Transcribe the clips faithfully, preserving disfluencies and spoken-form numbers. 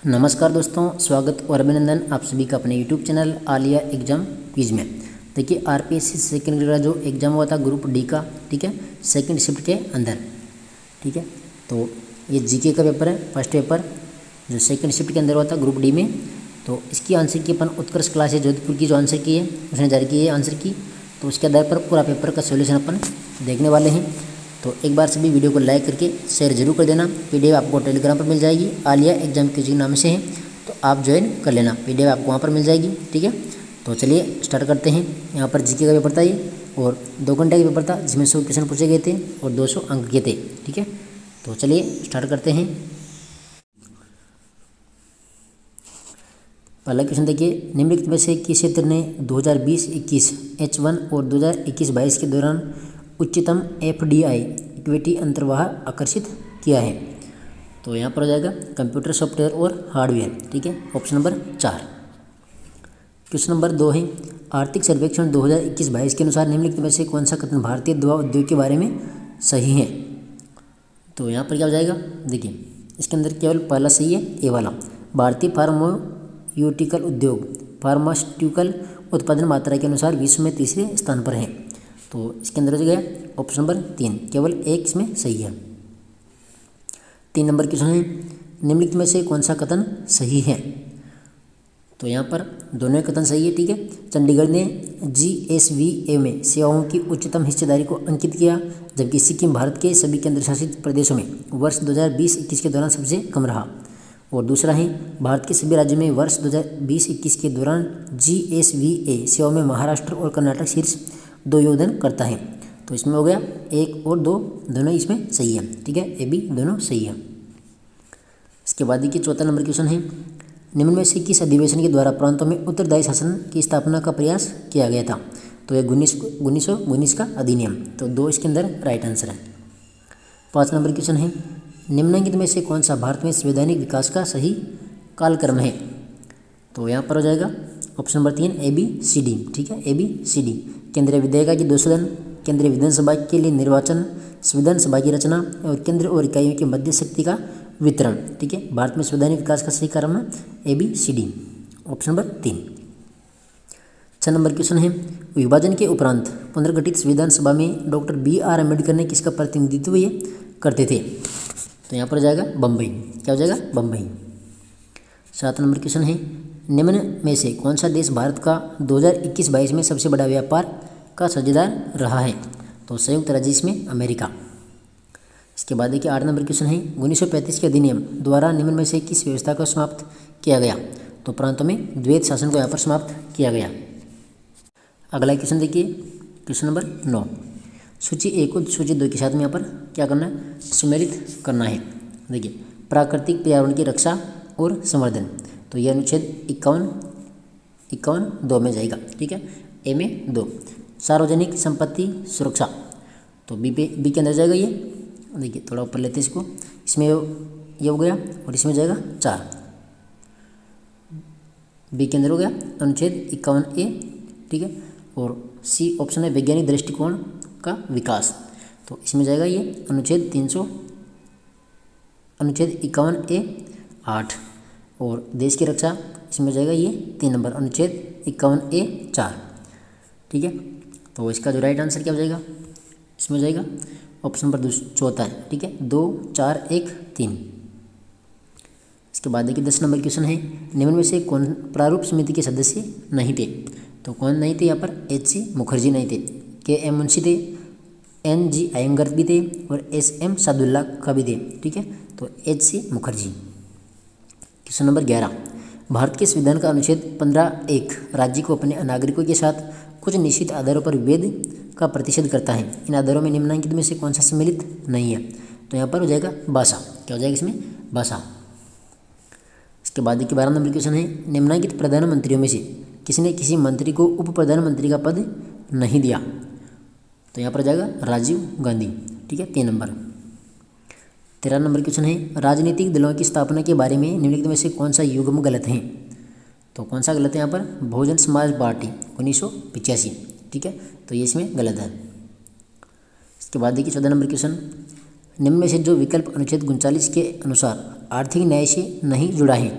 नमस्कार दोस्तों, स्वागत और अभिनंदन आप सभी का अपने YouTube channel Aliya exam quiz में। देखिए आरपीएससी सेकंड ग्रेड का जो एग्ज़ाम हुआ था ग्रुप डी का, ठीक है, सेकंड शिफ्ट के अंदर, ठीक है। तो ये जीके का पेपर है, फर्स्ट पेपर जो सेकंड शिफ्ट के अंदर हुआ था ग्रुप डी में। तो इसकी आंसर की अपन उत्कर्ष क्लास है जोधपुर की जो आंसर की है उसने जारी की है आंसर की। तो उसके आधार पर पूरा पेपर का सोल्यूशन अपन देखने वाले हैं। तो एक बार सभी वीडियो को लाइक करके शेयर जरूर कर देना। पीडीएफ आपको टेलीग्राम पर मिल जाएगी, आलिया एग्जाम क्विज नाम से है, तो आप ज्वाइन कर लेना, पीडीएफ आपको वहाँ पर मिल जाएगी, ठीक है। तो चलिए स्टार्ट करते हैं। यहाँ पर जीके का पेपर था ये और दो घंटे का पेपर था जिसमें सौ क्वेश्चन पूछे गए थे और दो सौ अंक के थे, ठीक है। तो चलिए स्टार्ट करते हैं। पहला क्वेश्चन देखिए, निम्नलिखित में से किस क्षेत्र ने दो हज़ार बीस इक्कीस एच वन और दो हज़ार इक्कीस बाईस के दौरान उच्चतम एफडीआई इक्विटी अंतर्वाह आकर्षित किया है? तो यहाँ पर हो जाएगा कंप्यूटर सॉफ्टवेयर और हार्डवेयर, ठीक है, ऑप्शन नंबर चार। क्वेश्चन नंबर दो है, आर्थिक सर्वेक्षण दो हज़ार इक्कीस बाईस के अनुसार निम्नलिखित में से कौन सा कथन भारतीय दवा उद्योग के बारे में सही है? तो यहाँ पर क्या हो जाएगा, देखिए इसके अंदर केवल पहला सही है, ए वाला। भारतीय फार्मास्यूटिकल उद्योग फार्मास्यूटिकल उत्पादन मात्रा के अनुसार विश्व में तीसरे स्थान पर है। तो इसके अंदर हो गया ऑप्शन नंबर तीन, केवल एक इसमें सही है। तीन नंबर क्वेश्चन है, निम्नलिखित में से कौन सा कथन सही है? तो यहाँ पर दोनों कथन सही है, ठीक है। चंडीगढ़ ने जीएसवीए में सेवाओं की उच्चतम हिस्सेदारी को अंकित किया, जबकि सिक्किम भारत के सभी केंद्र शासित प्रदेशों में वर्ष दो हज़ार बीस इक्कीस के दौरान सबसे कम रहा। और दूसरा है, भारत के सभी राज्यों में वर्ष दो हज़ार बीस इक्कीस के दौरान जीएसवीए सेवाओं में महाराष्ट्र और कर्नाटक शीर्ष दो योगदान करता है। तो इसमें हो गया एक और दो, दोनों इसमें सही है, ठीक है, ए बी दोनों सही है। इसके बाद देखिए चौथा नंबर क्वेश्चन है, निम्न में से किस अधिवेशन के द्वारा प्रांतों में उत्तरदायी शासन की स्थापना का प्रयास किया गया था? तो यह उन्नीस उन्नीस सौ उन्नीस का अधिनियम। तो दो इसके अंदर राइट आंसर है। पाँच नंबर क्वेश्चन है, निम्नलिखित में से कौन सा भारत में संवैधानिक विकास का सही कालक्रम है? तो यहाँ पर हो जाएगा ऑप्शन नंबर तीन, ए बी सी डी, ठीक है, ए बी सी डी। केंद्रीय विधेयक की दो सदन, केंद्रीय विधानसभा के लिए निर्वाचन, संविधान सभा की रचना और केंद्र और इकाइयों के मध्य शक्ति का वितरण, ठीक है। भारत में संवैधानिक विकास का सही क्रम है A B C D, option number तीन। छह नंबर क्वेश्चन है, विभाजन के उपरांत पुनर्गठित संविधान सभा में डॉक्टर बी आर अम्बेडकर ने किसका प्रतिनिधित्व ये करते थे? तो यहाँ पर जाएगा बम्बई, क्या हो जाएगा बम्बई। सात नंबर क्वेश्चन है, निम्न में से कौन सा देश भारत का दो हज़ार इक्कीस बाईस में सबसे बड़ा व्यापार का साझेदार रहा है? तो संयुक्त राज्य इसमें अमेरिका। इसके बाद देखिए आठ नंबर क्वेश्चन है, उन्नीस सौ पैंतीस के अधिनियम द्वारा निम्न में से किस व्यवस्था को समाप्त किया गया? तो प्रांतों में द्वैत शासन को यहाँ पर समाप्त किया गया। अगला क्वेश्चन देखिए, क्वेश्चन नंबर नौ, सूची एक और सूची दो के साथ में यहाँ पर क्या करना है, सम्मिलित करना है। देखिए प्राकृतिक पर्यावरण की रक्षा और संवर्धन, तो यह अनुच्छेद इक्यावन इक्यावन दो में जाएगा, ठीक है, ए में दो। सार्वजनिक संपत्ति सुरक्षा, तो बी पे बी के अंदर जाएगा ये। देखिए थोड़ा ऊपर लेते हैं इसको, इसमें ये हो गया और इसमें जाएगा चार, बी के अंदर हो गया अनुच्छेद इक्यावन ए, ठीक है। और सी ऑप्शन है वैज्ञानिक दृष्टिकोण का विकास, तो इसमें जाएगा ये अनुच्छेद तीन सौ अनुच्छेद इक्यावन ए आठ। और देश की रक्षा, इसमें जाएगा ये तीन नंबर अनुच्छेद इक्यावन ए चार, ठीक है। तो इसका जो राइट आंसर क्या हो जाएगा, इसमें जाएगा ऑप्शन नंबर चौथा है, ठीक है, दो चार एक तीन। इसके बाद देखिए दस नंबर क्वेश्चन है, निम्न में से कौन प्रारूप समिति के सदस्य नहीं थे? तो कौन नहीं थे यहाँ पर, एच सी मुखर्जी नहीं थे, के एम मुंशी थे, एन जी अयंगर भी थे और एस एम सादुल्ला का भी थे, ठीक है। तो H C Mukherjee. Question number ग्यारह, भारत के संविधान का अनुच्छेद पंद्रह एक राज्य को अपने नागरिकों के साथ कुछ निश्चित आधारों पर विभेद का प्रतिषेध करता है। इन आधारों में निम्नलिखित में से कौन सा सम्मिलित नहीं है? तो यहाँ पर हो जाएगा भाषा, क्या हो जाएगा इसमें, भाषा। इसके बाद देखिए बारह नंबर क्वेश्चन है, निम्नलिखित प्रधानमंत्रियों में से किसने किसी मंत्री को उप प्रधानमंत्री का पद नहीं दिया? तो यहाँ पर जाएगा राजीव गांधी, ठीक है, तीन नंबर। तेरह नंबर क्वेश्चन है, राजनीतिक दलों की स्थापना के बारे में निम्नलिखित में से कौन सा युग्म गलत है? तो कौन सा गलत है यहाँ पर, बहुजन समाज पार्टी उन्नीस सौ पिचासी, ठीक है, तो ये इसमें गलत है। इसके बाद देखिए चौदह नंबर क्वेश्चन, निम्न में से जो विकल्प अनुच्छेद उनचालीस के अनुसार आर्थिक न्याय से नहीं जुड़ा है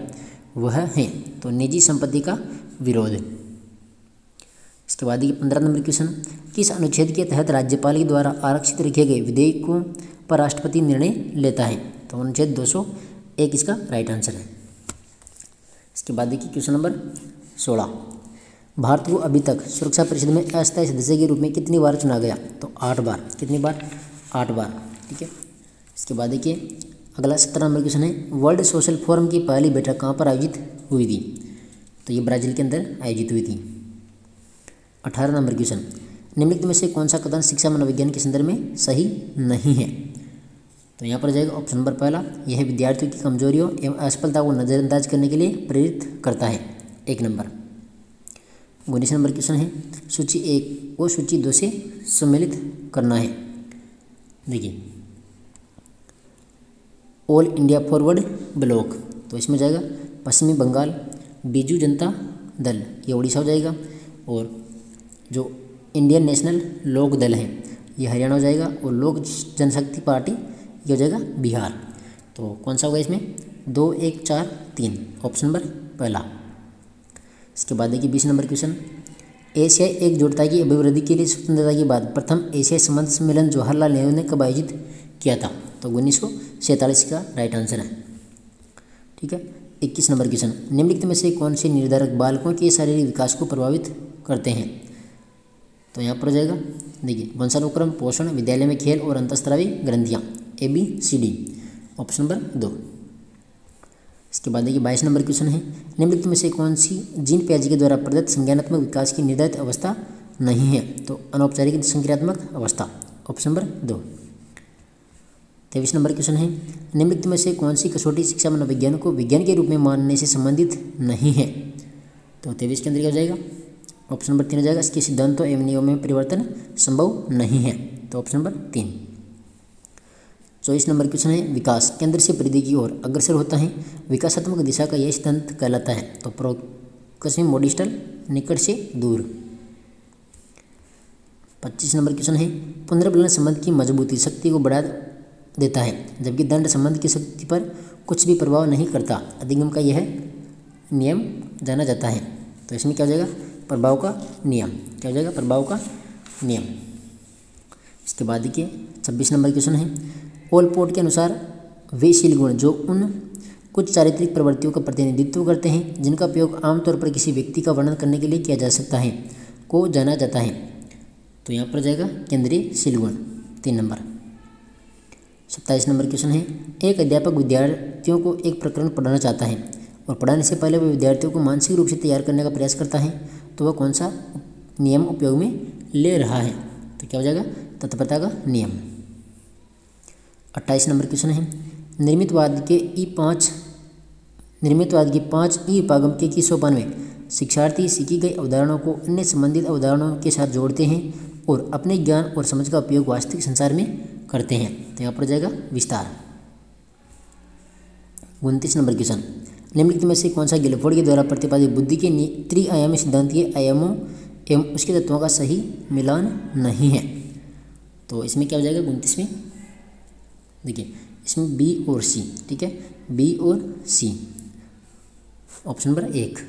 वह हैं। तो निजी संपत्ति का विरोध। इसके बाद ये पंद्रह नंबर क्वेश्चन, किस अनुच्छेद के तहत राज्यपाल के द्वारा आरक्षित रखे गए विधेयकों पर राष्ट्रपति निर्णय लेता है? तो अनुच्छेद दो सौ एक इसका राइट आंसर है। इसके बाद देखिए क्वेश्चन नंबर सोलह, भारत को अभी तक सुरक्षा परिषद में अस्थायी सदस्य के रूप में कितनी बार चुना गया? तो आठ बार। कितनी बार? आठ बार। ठीक है। इसके बाद देखिए अगला सत्रह नंबर क्वेश्चन है, वर्ल्ड सोशल फोरम की पहली बैठक कहाँ पर आयोजित हुई थी? तो ये ब्राज़ील के अंदर आयोजित हुई थी। अठारह नंबर क्वेश्चन, निम्नलिखित में से कौन सा कथन शिक्षा मनोविज्ञान के संदर्भ में सही नहीं है? तो यहाँ पर जाएगा ऑप्शन नंबर पहला, यह विद्यार्थियों की कमजोरियों एवं असफलता को नज़रअंदाज करने के लिए प्रेरित करता है। एक नंबर। उन्नीस नंबर क्वेश्चन है, सूची एक को सूची दो से सम्मिलित करना है। देखिए ऑल इंडिया फॉरवर्ड ब्लॉक, तो इसमें जाएगा पश्चिमी बंगाल, बीजू जनता दल ये उड़ीसा हो जाएगा, और जो इंडियन नेशनल लोक दल है ये हरियाणा हो जाएगा, और लोक जनशक्ति पार्टी ये हो जाएगा बिहार। तो कौन सा होगा इसमें? दो एक चार तीन, ऑप्शन नंबर पहला। इसके बाद देखिए बीस नंबर क्वेश्चन, एशियाई एकजुटता की अभिवृद्धि के लिए स्वतंत्रता के बाद प्रथम एशियाई संबंध सम्मेलन जवाहरलाल नेहरू ने कब आयोजित किया था? तो उन्नीस सौ सैंतालीस का राइट आंसर है। ठीक है। इक्कीस नंबर क्वेश्चन, निम्नलिखित में से कौन से निर्धारक बालकों के शारीरिक विकास को प्रभावित करते हैं? तो यहाँ पर जाएगा देखिए वंशानुक्रम, पोषण, विद्यालय में खेल और अंतःस्रावी ग्रंथियाँ, A B C D, option number दो। इसके बाद देखिए बाईस नंबर क्वेश्चन है, निम्नलिखित में से कौन सी जीन पियाजे के द्वारा प्रदत्त संज्ञानात्मक विकास की निर्धारित अवस्था नहीं है? तो अनौपचारिक संक्रियात्मक अवस्था, ऑप्शन नंबर दो। तेईस नंबर क्वेश्चन है, निम्नलिखित में से कौन सी कसौटी शिक्षा मनोविज्ञान को विज्ञान के रूप में मानने से संबंधित नहीं है? तो तेईस के अंदर क्या हो जाएगा? ऑप्शन नंबर तीन हो जाएगा, इसके सिद्धांतों एवं नियमों में परिवर्तन संभव नहीं है। तो ऑप्शन नंबर तीन। चौबीस नंबर क्वेश्चन है, विकास केंद्र से परिधि की ओर अग्रसर होता है, विकासात्मक दिशा का यह सिद्धांत कहलाता है? तो प्रोक्सिम मोडिस्टल, निकट से दूर। पच्चीस नंबर क्वेश्चन है, पुनर्बलन संबंध की मजबूती शक्ति को बढ़ा देता है, जबकि दंड संबंध की शक्ति पर कुछ भी प्रभाव नहीं करता, अधिगम का यह नियम जाना जाता है? तो इसमें क्या हो जाएगा? प्रभाव का नियम। क्या हो जाएगा? प्रभाव का नियम। इसके बाद देखिए छब्बीस नंबर क्वेश्चन है, ओलपोर्ट के अनुसार वे शील गुण जो उन कुछ चारित्रिक प्रवृत्तियों का प्रतिनिधित्व करते हैं जिनका उपयोग आमतौर पर किसी व्यक्ति का वर्णन करने के लिए किया जा सकता है को जाना जाता है? तो यहाँ पर जाएगा केंद्रीय शील गुण, तीन नंबर। सत्ताईस नंबर क्वेश्चन है, एक अध्यापक विद्यार्थियों को एक प्रकरण पढ़ाना चाहता है और पढ़ाने से पहले वह विद्यार्थियों को मानसिक रूप से तैयार करने का प्रयास करता है, तो वह कौन सा नियम उपयोग में ले रहा है? तो क्या हो जाएगा? तत्परता का नियम। अट्ठाईस नंबर क्वेश्चन है, निर्मितवाद के ई पाँच निर्मितवाद की पाँच ई उपागम के की सोपान में शिक्षार्थी सीखी गई अवधारणाओं को अन्य संबंधित अवधारणाओं के साथ जोड़ते हैं और अपने ज्ञान और समझ का उपयोग वास्तविक संसार में करते हैं? तो यहाँ पर जाएगा विस्तार। उनतीस नंबर क्वेश्चन, निम्नलिखित में से कौन सा गिलफोर्ड के द्वारा प्रतिपादित बुद्धि के त्रिआयामी सिद्धांत के आयामों एवं उसके तत्वों का सही मिलान नहीं है? तो इसमें क्या हो जाएगा? उनतीस में देखिए इसमें बी और सी। ठीक है, बी और सी, ऑप्शन नंबर एक।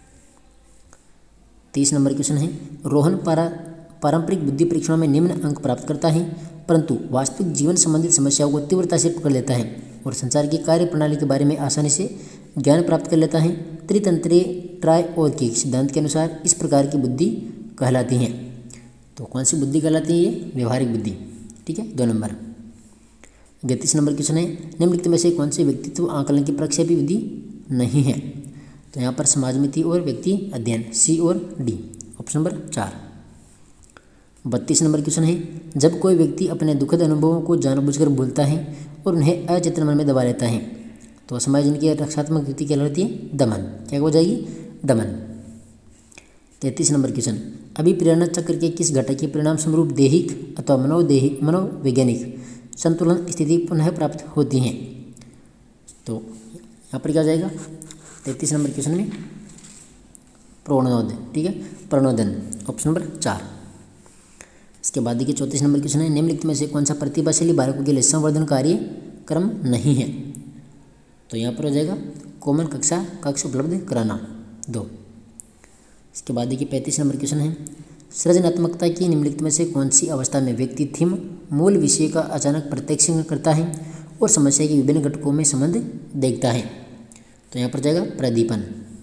तीस नंबर क्वेश्चन है, रोहन पारा पारंपरिक बुद्धि परीक्षणों में निम्न अंक प्राप्त करता है परंतु वास्तविक जीवन संबंधित समस्याओं को तीव्रता से पकड़ लेता है और संसार की कार्य प्रणाली के बारे में आसानी से ज्ञान प्राप्त कर लेता है। त्रितंत्रीय ट्रायओर्किक सिद्धांत के अनुसार इस प्रकार की बुद्धि कहलाती है? तो कौन सी बुद्धि कहलाती है? ये व्यवहारिक बुद्धि। ठीक है, दो नंबर। इकतीस नंबर क्वेश्चन है, निम्नलिखित में से कौन से व्यक्तित्व आकलन की प्रक्षेपी विधि नहीं है? तो यहाँ पर समाजमिति और व्यक्ति अध्ययन, सी और डी, ऑप्शन नंबर चार। बत्तीस नंबर क्वेश्चन है, जब कोई व्यक्ति अपने दुखद अनुभवों को जानबूझकर भूलता है और उन्हें अचेतन मन में दबा लेता है तो समायोजन की रक्षात्मक युक्ति क्या कहलाती है? दमन। क्या हो जाएगी? दमन। तैंतीस नंबर क्वेश्चन, अभिप्रेरणा चक्र के किस घटक के परिणाम स्वरूप दैहिक अथवा मनोदैहिक मनोवैज्ञानिक संतुलन स्थिति पुनः प्राप्त होती हैं? तो यहाँ पर क्या हो जाएगा? तैंतीस नंबर क्वेश्चन में प्रणोद। ठीक है, प्रणोदन, ऑप्शन नंबर चार। इसके बाद देखिए चौंतीस नंबर क्वेश्चन है, निम्नलिखित में से कौन सा प्रतिभाशाली बालकों के लिए संवर्धन कार्यक्रम नहीं है? तो यहाँ पर हो जाएगा कॉमन कक्षा कक्ष उपलब्ध कराना। दो। इसके बाद देखिए पैंतीस नंबर क्वेश्चन है, सृजनात्मकता की निम्नलिखित में से कौन सी अवस्था में व्यक्ति थीम मूल विषय का अचानक प्रत्यक्षीकरण करता है और समस्या के विभिन्न घटकों में संबंध देखता है? तो यहाँ पर जाएगा प्रदीपन।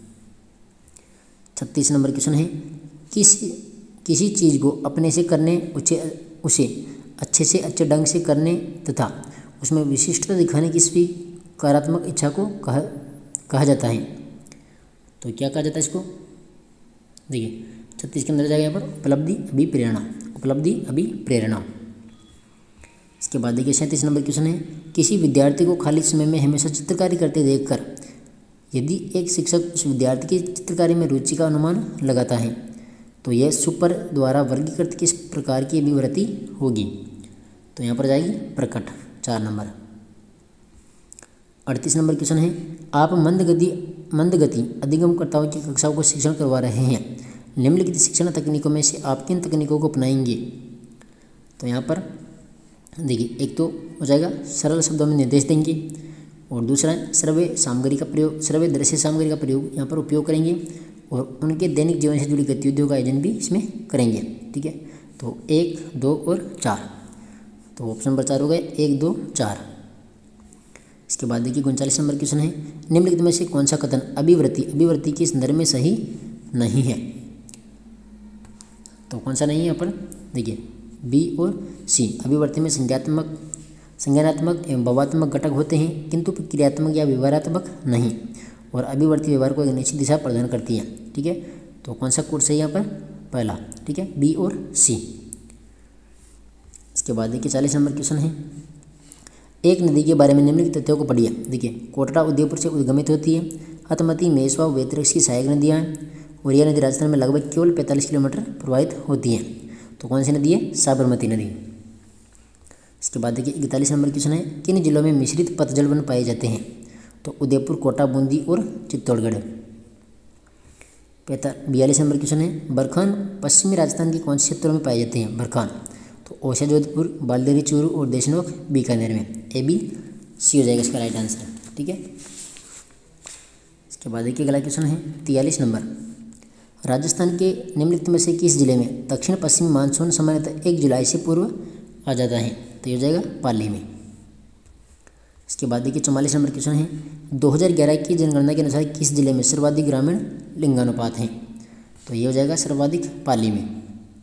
छत्तीस नंबर क्वेश्चन है, किसी किसी चीज़ को अपने से करने उसे उसे अच्छे से अच्छे ढंग से करने तथा उसमें विशिष्टता दिखाने की स्वीकारात्मक इच्छा को कहा कहा जाता है। तो क्या कहा जाता है इसको? देखिए छत्तीस के अंदर जाएगा यहाँ पर उपलब्धि अभिप्रेरणा, उपलब्धि अभिप्रेरणा। इसके बाद देखिए सैंतीस नंबर क्वेश्चन है, किसी विद्यार्थी को खाली समय में हमेशा चित्रकारी करते देखकर यदि एक शिक्षक उस विद्यार्थी की चित्रकारी में रुचि का अनुमान लगाता है तो यह सुपर द्वारा वर्गीकृत किस प्रकार की अभिवृत्ति होगी? तो यहाँ पर जाएगी प्रकट। चार नंबर। अड़तीस नंबर क्वेश्चन है, आप मंदगति मंदगति अधिगमकर्ताओं की कक्षाओं को शिक्षण करवा रहे हैं, निम्नलिखित शिक्षण तकनीकों में से आप किन तकनीकों को अपनाएंगे? तो यहाँ पर देखिए एक तो हो जाएगा सरल शब्दों में निर्देश देंगे और दूसरा श्रव्य सामग्री का प्रयोग, श्रव्य दृश्य सामग्री का प्रयोग यहाँ पर उपयोग करेंगे और उनके दैनिक जीवन से जुड़ी गतिविधियों का आयोजन भी इसमें करेंगे। ठीक है, तो एक, दो और चार। तो ऑप्शन नंबर चार हो गए एक, दो, चार। इसके बाद देखिए उनचालीस नंबर क्वेश्चन है, निम्नलिखित में से कौन सा कथन अभिवृत्ति अभिवृत्ति के संदर्भ में सही नहीं है? तो कौन सा नहीं है यहाँ पर? देखिए बी और सी। अभिवृत्ति में संज्ञात्मक संज्ञानात्मक एवं भावात्मक घटक होते हैं किंतु क्रियात्मक या व्यवहारात्मक नहीं, और अभिवृत्ति व्यवहार को एक निश्चित दिशा प्रदान करती है। ठीक है, तो कौन सा कोर्स है यहाँ पर? पहला। ठीक है, बी और सी। इसके बाद देखिए चालीस नंबर क्वेश्चन है, एक नदी के बारे में निम्नलिखित तथ्यों को पढ़िए। देखिए कोटरा उदयपुर से उद्गमित होती है, हतमती, मेसवा, वेतरक्ष की सहायक नदियाँ हैं और यह नदी राजस्थान में लगभग केवल पैंतालीस किलोमीटर प्रवाहित होती है। तो कौन सी नदी है? साबरमती नदी। इसके बाद देखिए इकतालीस नंबर क्वेश्चन है, किन जिलों में मिश्रित पतझड़ वन पाए जाते हैं? तो उदयपुर, कोटा, बूंदी और चित्तौड़गढ़। पैंता बयालीस नंबर क्वेश्चन है, बरखान पश्चिमी राजस्थान के कौन से क्षेत्रों में पाए जाते हैं? बरखान तो ओशा जोधपुर, बालदेरी चूरू और देशनोक बीकानेर में। ए बी सी हो जाएगा इसका राइट आंसर। ठीक है, इसके बाद देखिए अगला क्वेश्चन है तियालीस नंबर, राजस्थान के निम्नलिखित में से किस जिले में दक्षिण पश्चिमी मानसून सामान्यतः एक जुलाई से पूर्व आ जाता है? तो ये हो जाएगा पाली में। इसके बाद देखिए चौवालीस नंबर क्वेश्चन है, दो हज़ार ग्यारह की जनगणना के अनुसार किस जिले में सर्वाधिक ग्रामीण लिंगानुपात है? तो ये हो जाएगा सर्वाधिक पाली में।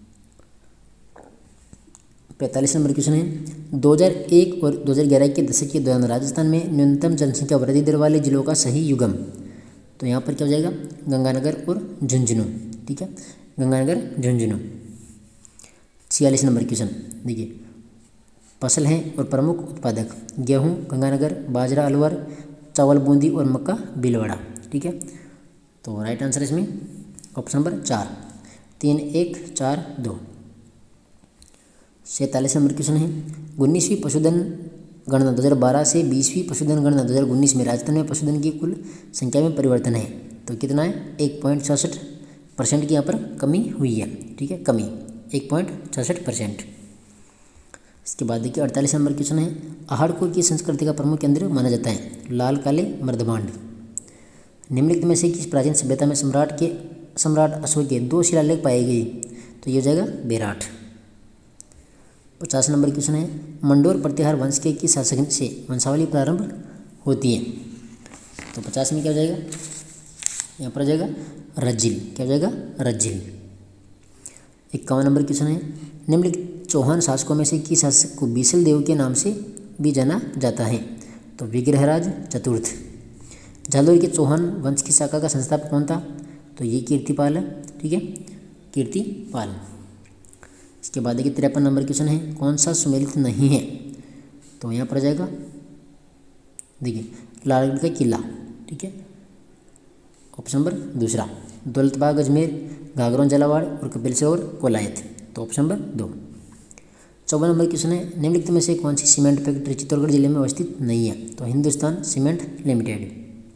पैंतालीस नंबर क्वेश्चन है, दो हज़ार एक और दो हज़ार ग्यारह के दशक के दौरान राजस्थान में न्यूनतम जनसंख्या वृद्धि दर वाले जिलों का सही युग्म? तो यहाँ पर क्या हो जाएगा? गंगानगर और झुंझुनू। ठीक है, गंगानगर, झुंझुनू। छियालीस नंबर क्वेश्चन देखिए, फसल हैं और प्रमुख उत्पादक गेहूं गंगानगर, बाजरा अलवर, चावल बूंदी और मक्का भीलवाड़ा। ठीक है, तो राइट आंसर इसमें ऑप्शन नंबर चार। तीन, एक, चार, दो। सैंतालीस नंबर क्वेश्चन है, उन्नीसवीं पशुधन गणना दो हज़ार बारह से बीसवीं पशुधन गणना दो हज़ार उन्नीस में राजस्थान में पशुधन की कुल संख्या में परिवर्तन है। तो कितना है? एक पॉइंट छाछठ परसेंट की यहाँ पर कमी हुई है। ठीक है, कमी एक पॉइंट छाछठ परसेंट। इसके बाद देखिए अड़तालीस नंबर क्वेश्चन है, आहड़कोर की संस्कृति का प्रमुख केंद्र माना जाता है? लाल, काले, मर्दभांड। निम्नलिखित में से किस प्राचीन सभ्यता में सम्राट के सम्राट अशोक के दो शिलालेख पाए गए? तो ये हो जाएगा बेराठ। पचास नंबर क्वेश्चन है, मंडोर प्रतिहार वंश के किस शासक से वंशावली प्रारंभ होती है? तो पचास में क्या हो जाएगा? यहाँ पर हो जाएगा रज्जिल। क्या हो जाएगा? रज्जिल। इक्यावन नंबर क्वेश्चन है, निम्नलिखित चौहान शासकों में से किस शासक को बीसल देव के नाम से भी जाना जाता है? तो विग्रहराज चतुर्थ। झालोर के चौहान वंश की शाखा का संस्थापक कौन था? तो ये कीर्तिपाल है। ठीक है, कीर्तिपाल। इसके बाद देखिए तिरपन नंबर क्वेश्चन है, कौन सा सुमेलित नहीं है? तो यहाँ पर आ जाएगा देखिए लालगढ़ का किला। ठीक है, ऑप्शन नंबर दूसरा। दौलतबाग अजमेर, घाघरों झालावाड़ और कपिल सरोवर कोलायत। तो ऑप्शन नंबर दो। चौवन नंबर क्वेश्चन है, निम्नलिखित में से कौन सी सीमेंट फैक्ट्री चित्तौड़गढ़ जिले में अवस्थित नहीं है? तो हिंदुस्तान सीमेंट लिमिटेड।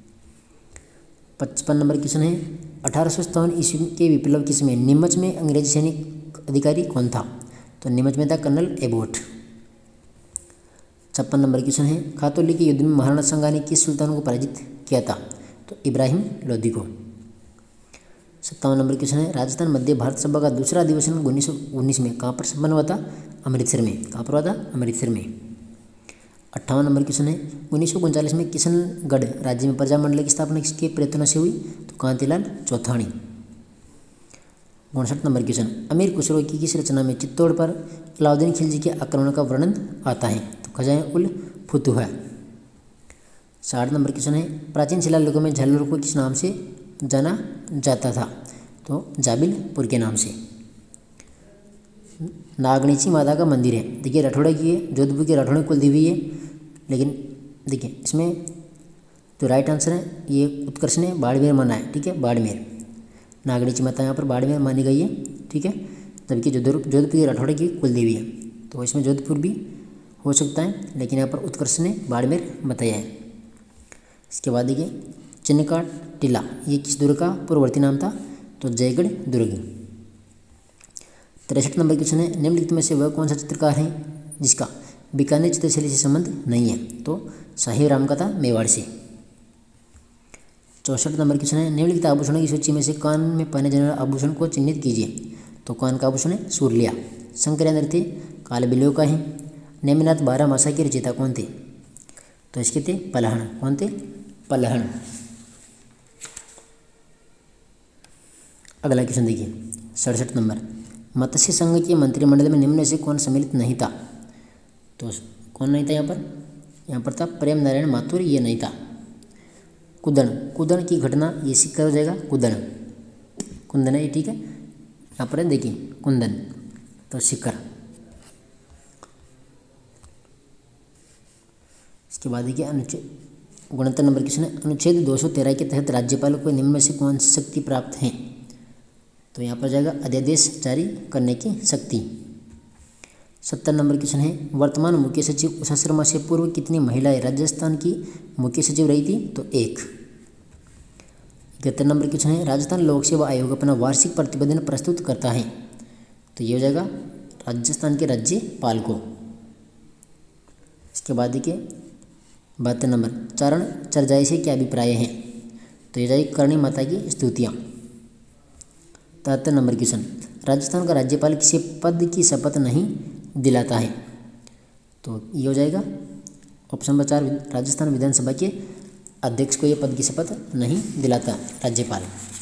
पचपन नंबर क्वेश्चन है, अठारह सौ सत्तावन ईस्वी के विप्लव के समय नीमच में अंग्रेजी सैनिक अधिकारी कौन था? तो नीमच में था कर्नल एबोट। छप्पन नंबर क्वेश्चन है, खातौली के युद्ध में महाराणा सांगा ने किस सुल्तान को पराजित किया था? तो इब्राहिम लोदी को। सत्तावन नंबर क्वेश्चन है, राजस्थान मध्य भारत सभा का दूसरा अधिवेशन उन्नीस सौ उन्नीस में कहाँ पर संपन्न हुआ था? अमृतसर में। कहाँ पर हुआ था? अमृतसर में। अट्ठावन नंबर क्वेश्चन है, उन्नीस सौ उनचालीस में किशनगढ़ राज्य में प्रजामंडल की स्थापना किसके प्रयत्नों से हुई? तो कांतिलाल चौथाणी। उनसठ नंबर क्वेश्चन, अमीर खुसरो की किस रचना में चित्तौड़ पर अलाउद्दीन खिलजी के आक्रमण का वर्णन आता है? तो खजाए उल फुतूह। साठ नंबर क्वेश्चन है, प्राचीन शिलालेखों में झल्लर को किस नाम से जाना जाता था? तो जाबिलपुर के नाम से। नागणीची माता का मंदिर है, देखिए राठौड़ा की है, जोधपुर के राठौड़ कुलदेवी है, लेकिन देखिए इसमें जो राइट आंसर है ये उत्कर्ष ने बाड़मेर माना है, ठीक है, बाड़मेर। नागणीची माता यहाँ पर बाड़मेर मानी गई है, ठीक है, जबकि जोधपुर जोधपुर के राठौड़ की कुलदेवी है, तो इसमें जोधपुर भी हो सकता है, लेकिन यहाँ पर उत्कर्ष ने बाड़मेर बताया है। इसके बाद देखिए चिन्नका टीला, ये किस दुर्ग का पूर्ववर्ती नाम था? तो जयगढ़ दुर्ग। तिरसठ नंबर क्वेश्चन है, निम्नलिखित में से वह कौन सा चित्रकार है जिसका बीकानेर चित्रशैली से संबंध नहीं है? तो साहिब राम कथा मेवाड़ से। चौसठ नंबर क्वेश्चन है, निम्नलिखित आभूषणों की सूची में से कान में पहने जाने वाले आभूषण को चिन्हित कीजिए। तो कान का आभूषण है सूर्लिया। शंकरिया नृत्य कालबिलियों का है। नेमिनाथ बारह मासा के रचयिता कौन थे? तो इसके थे पलहण। कौन थे? पलहण। अगला क्वेश्चन देखिए सड़सठ नंबर, मत्स्य संघ के मंत्रिमंडल में निम्न में से कौन सम्मिलित नहीं था? तो कौन नहीं था यहाँ पर? यहाँ पर था प्रेम नारायण माथुर, ये नहीं था। कुदन, कुदन की घटना ये सिक्का हो जाएगा कुदन, कुंदन है, ठीक है, यहाँ पर देखिए कुंदन, तो शिखर। इसके बाद देखिए अनुच्छेद उनहत्तर नंबर क्वेश्चन है, अनुच्छेद दो सौ तेरह के तहत राज्यपाल को निम्न में से कौन सी शक्ति प्राप्त है? तो यहाँ पर जाएगा अध्यादेश जारी करने की शक्ति। सत्तर नंबर क्वेश्चन है, वर्तमान मुख्य सचिव उषा शर्मा से पूर्व कितनी महिलाएं राजस्थान की मुख्य सचिव रही थी? तो एक। इकहत्तर नंबर क्वेश्चन है, राजस्थान लोक सेवा आयोग अपना वार्षिक प्रतिवेदन प्रस्तुत करता है? तो ये हो जाएगा राजस्थान के राज्यपाल को। इसके बाद देखिए बहत्तर नंबर, चारण चरजाई से क्या अभिप्राय है? तो ये जाएगी करणी माता की स्तुतियाँ। तिहत्तर नंबर क्वेश्चन, राजस्थान का राज्यपाल किसी पद की शपथ नहीं दिलाता है? तो ये हो जाएगा ऑप्शन नंबर चार, राजस्थान विधानसभा के अध्यक्ष को ये पद की शपथ नहीं दिलाता राज्यपाल।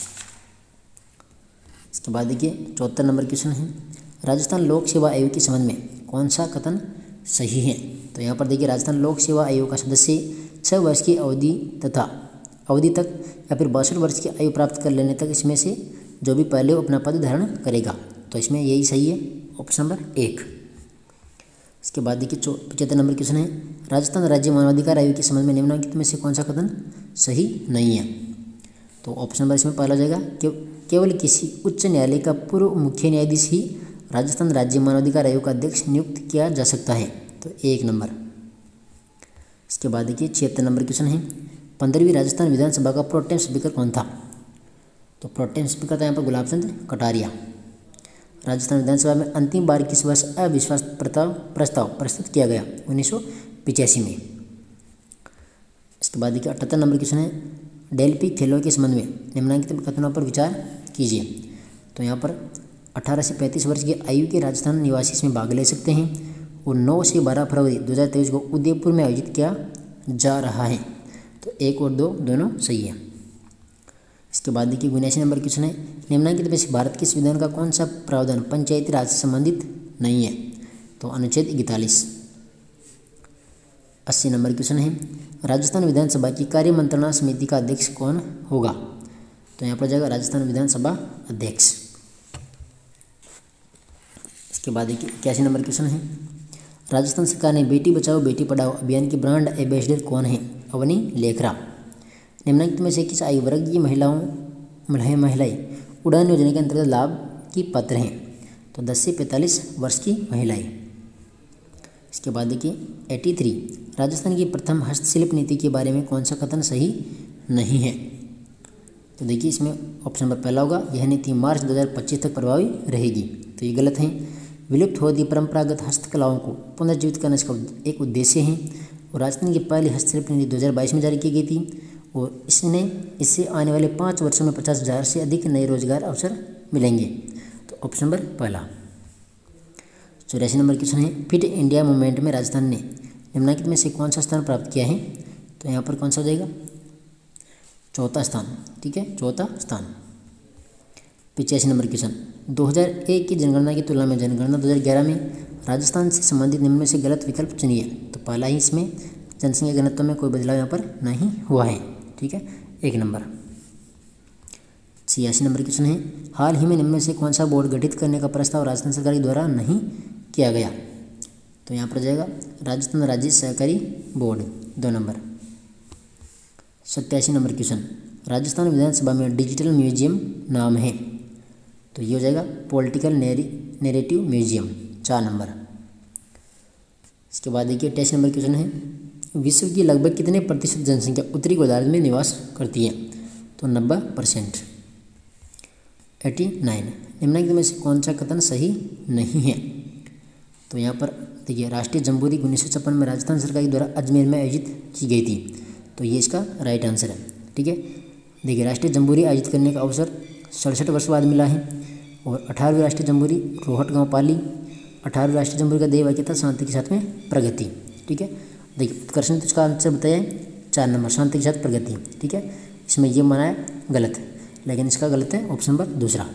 इसके बाद देखिए चौहत्तर नंबर क्वेश्चन है, राजस्थान लोक सेवा आयोग के संबंध में कौन सा कथन सही है? तो यहाँ पर देखिए राजस्थान लोक सेवा आयोग का सदस्य छः वर्ष की अवधि तथा अवधि तक या फिर बासठ वर्ष की आयु प्राप्त कर लेने तक इसमें से जो भी पहले अपना पद धारण करेगा, तो इसमें यही सही है, ऑप्शन नंबर एक। इसके बाद देखिए चौ पचहत्तर नंबर क्वेश्चन है, राजस्थान राज्य मानवाधिकार आयोग के संबंध में निम्नलिखित में से कौन सा कथन सही नहीं है? तो ऑप्शन नंबर इसमें पहला जाएगा, केवल किसी उच्च न्यायालय का पूर्व मुख्य न्यायाधीश ही राजस्थान राज्य मानवाधिकार आयोग का अध्यक्ष नियुक्त किया जा सकता है, तो एक नंबर। इसके बाद देखिए छिहत्तर नंबर क्वेश्चन है, पंद्रहवीं राजस्थान विधानसभा का प्रोटेम स्पीकर कौन था? तो प्रोटेम स्पीकर था यहाँ पर गुलाब चंद कटारिया। राजस्थान विधानसभा में अंतिम बार किस वर्ष अविश्वास प्रस्ताव प्रस्ताव प्रस्तुत किया गया? उन्नीस सौ पिचासी में। इसके बाद देखिए अठहत्तर नंबर क्वेश्चन है, डेल्फी खेलों के संबंध में निम्नलिखित कथनों पर विचार कीजिए। तो यहाँ पर अठारह से पैंतीस वर्ष की आयु के राजस्थान निवासी इसमें भाग ले सकते हैं और नौ से बारह फरवरी दो हज़ार तेईस को उदयपुर में आयोजित किया जा रहा है, तो एक और दो दोनों सही है। इसके बाद देखिए उन्यासी नंबर क्वेश्चन है, निम्नलिखित में से भारत के संविधान का कौन सा प्रावधान पंचायती राज से संबंधित नहीं है? तो अनुच्छेद इकतालीस। अस्सी नंबर क्वेश्चन है, राजस्थान विधानसभा की कार्य मंत्रणा समिति का अध्यक्ष कौन होगा? तो यहाँ पर जाएगा राजस्थान विधानसभा अध्यक्ष। इसके बाद देखिए इक्यासी नंबर क्वेश्चन है, राजस्थान सरकार ने बेटी बचाओ बेटी पढ़ाओ अभियान की ब्रांड एम्बेसडर कौन है? अवनी लेखरा। निम्नलिखित में से किस आयु वर्ग की महिलाओं महिलाएं उड़ान योजना के अंतर्गत लाभ की पात्र हैं? तो दस से पैंतालीस वर्ष की महिलाएं। इसके बाद देखिए तिरासी, राजस्थान की प्रथम हस्तशिल्प नीति के बारे में कौन सा कथन सही नहीं है? तो देखिए इसमें ऑप्शन नंबर पहला होगा, यह नीति मार्च दो हज़ार पच्चीस तक प्रभावी रहेगी, तो ये गलत है। विलुप्त होती परंपरागत हस्तकलाओं को पुनर्जीवित करने का एक उद्देश्य है और राजस्थान की पहली हस्तशिल्प नीति दो हज़ार बाईस में जारी की गई थी और इसने इससे आने वाले पाँच वर्षों में पचास हज़ार से अधिक नए रोजगार अवसर मिलेंगे। तो ऑप्शन नंबर पहला। चौरासी नंबर क्वेश्चन है, फिट इंडिया मूवमेंट में राजस्थान ने निम्नलिखित में से कौन सा स्थान प्राप्त किया है? तो यहाँ पर कौन सा हो जाएगा? चौथा स्थान। ठीक है, चौथा स्थान। पिचासी नंबर क्वेश्चन, दो हज़ार एक की जनगणना की तुलना में जनगणना दो हज़ार ग्यारह में राजस्थान से संबंधित निम्न में से गलत विकल्प चुनिए। तो पहला ही इसमें जनसंख्या घनत्व में कोई बदलाव यहाँ पर नहीं हुआ है। ठीक है, एक नंबर। छियासी नंबर क्वेश्चन है, हाल ही में निम्न में से कौन सा बोर्ड गठित करने का प्रस्ताव राजस्थान सरकार के द्वारा नहीं किया गया? तो यहाँ पर जाएगा राजस्थान राज्य सहकारी बोर्ड, दो नंबर। सत्तासी नंबर क्वेश्चन, राजस्थान विधानसभा में डिजिटल म्यूजियम नाम है। तो ये हो जाएगा पॉलिटिकल नैरेटिव म्यूजियम, चार नंबर। इसके बाद देखिए अट्ठाईस नंबर क्वेश्चन है, विश्व की लगभग कितने प्रतिशत जनसंख्या उत्तरी गोदावरी में निवास करती है? तो नब्बे परसेंट। एटी नाइन, निम्नलिखित में से कौन सा कथन सही नहीं है? तो यहाँ पर देखिए राष्ट्रीय जम्बूरी उन्नीस सौ छप्पन में राजस्थान सरकार के द्वारा अजमेर में आयोजित की गई थी। तो ये इसका राइट आंसर है। ठीक है, देखिए राष्ट्रीय जम्बूरी आयोजित करने का अवसर सड़सठ वर्ष बाद मिला है। और अठारहवीं राष्ट्रीय जम्बूरी रोहट गांव पाली। अठारहवीं राष्ट्रीय जम्बूरी का ध्येय वाक्य था शांति के साथ में प्रगति। ठीक है, देखिए उत्कर्षण तो इसका आंसर बताया है चार नंबर, शांति के साथ प्रगति। ठीक है, इसमें ये मनाया गलत, लेकिन इसका गलत है ऑप्शन नंबर दूसरा।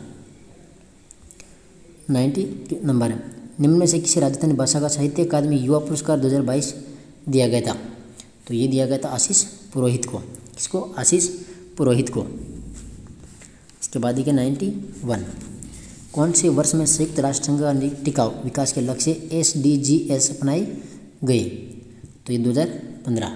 नाइन्टी नंबर है, निम्न में से किसी राजस्थानी भाषा का साहित्य अकादमी युवा पुरस्कार दो हज़ार बाईस दिया गया था? तो ये दिया गया था आशीष पुरोहित को। किसको? आशीष पुरोहित को। इसके बाद देखिए नाइन्टी वन, कौन से वर्ष में संयुक्त राष्ट्र संघ का टिकाऊ विकास के लक्ष्य एस डी जी एस अपनाए गए? तो ये दो हज़ार पंद्रह।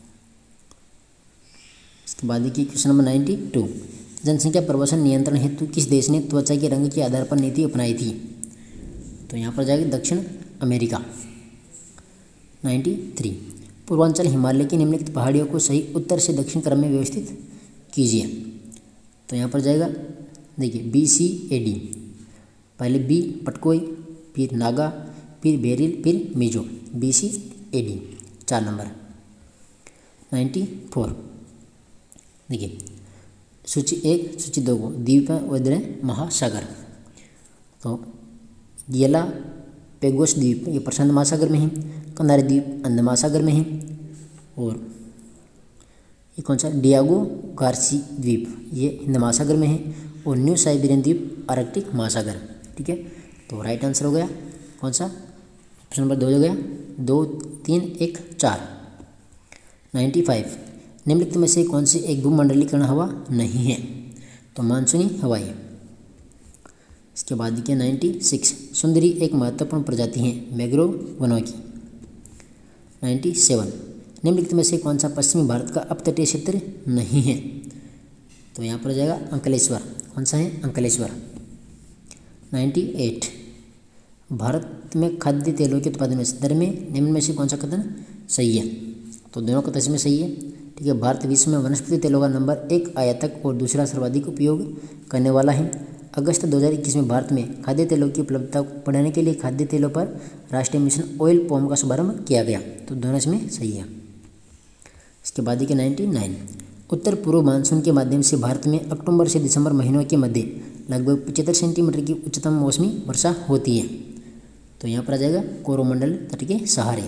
इसके बाद देखिए क्वेश्चन नंबर नाइन्टी टू, जनसंख्या प्रवासन नियंत्रण हेतु किस देश ने त्वचा के रंग के आधार पर नीति अपनाई थी? तो यहाँ पर जाएगी दक्षिण America. Ninety three, Purvanchal Himalaya की निम्नलिखित पहाड़ियों को सही उत्तर से दक्षिण क्रम में व्यवस्थित कीजिए। तो यहाँ पर जाएगा देखिए बी सी ए डी, पहले बी पटकोई, फिर नागा, फिर बेरिल, फिर Mizo, B C A D, चार नंबर। नाइन्टी फोर, देखिए सूची एक सूची दो को द्वीप और महासागर। तो येला पेगोस द्वीप ये प्रशांत महासागर में है, कंधारी द्वीप अंध महासागर में है, और ये कौन सा डियागो गार्सी द्वीप ये हिंद महासागर में है, और न्यू साइबेरियन द्वीप आर्कटिक महासागर। ठीक है, तो राइट आंसर हो गया कौन सा? ऑप्शन नंबर दो हो गया, दो तीन एक चार। नाइन्टी फाइव, निम्नलिखित में से कौन सी एक भूमंडलीकरण हवा नहीं है? तो मानसूनी हवाएं। इसके बाद देखिए नाइन्टी सिक्स, सुंदरी एक महत्वपूर्ण प्रजाति है मैंग्रोव वनों की। नाइन्टी सेवन, निम्नलिखित में से कौन सा पश्चिमी भारत का अपतटीय क्षेत्र नहीं है? तो यहाँ पर जाएगा अंकलेश्वर। कौन सा है? अंकलेश्वर। नाइन्टी एट, भारत में खाद्य तेलों के उत्पादन में संदर्भ में निम्न में से कौन सा कथन सही है? तो दोनों कथन इसमें सही है। ठीक है, भारत विश्व में वनस्पति तेलों का नंबर एक आयातक और दूसरा सर्वाधिक उपयोग करने वाला है। अगस्त दो हज़ार इक्कीस में भारत में खाद्य तेलों की उपलब्धता को बढ़ाने के लिए खाद्य तेलों पर राष्ट्रीय मिशन ऑयल पॉम का शुभारंभ किया गया। तो दोनों इसमें सही है। इसके बाद देखिए नाइन्टी नाइन, उत्तर पूर्व मानसून के माध्यम से भारत में अक्टूबर से दिसंबर महीनों के मध्य लगभग पचहत्तर सेंटीमीटर की उच्चतम मौसमी वर्षा होती है। तो यहाँ पर आ जाएगा कोरोमंडल तट के सहारे।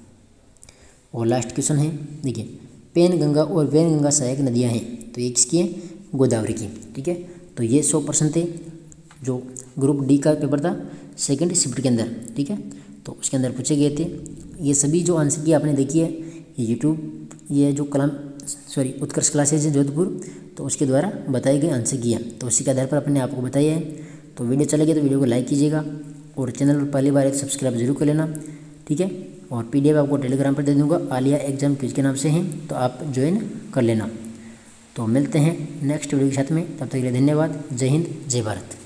और लास्ट क्वेश्चन है देखिए, पेन गंगा और वैन गंगा सहायक नदियाँ हैं। तो ये किसकी है? गोदावरी की। ठीक है, तो ये सौ परसेंट थे जो ग्रुप डी का पेपर था सेकंड शिफ्ट के अंदर। ठीक है, तो उसके अंदर पूछे गए थे। ये सभी जो आंसर की आपने देखी है ये यूट्यूब ये जो कलम सॉरी उत्कर्ष क्लासेज है जोधपुर, तो उसके द्वारा बताए गए आंसर किया। तो उसी के आधार पर अपने आपको बताया है। तो वीडियो चलेगी तो वीडियो को लाइक कीजिएगा और चैनल पर पहली बार एक सब्सक्राइब जरूर कर लेना। ठीक है, और पीडीएफ आपको टेलीग्राम पर दे दूंगा, आलिया एग्जाम क्विज के नाम से हैं, तो आप ज्वाइन कर लेना। तो मिलते हैं नेक्स्ट वीडियो के साथ में, तब तक के लिए धन्यवाद। जय हिंद, जय भारत।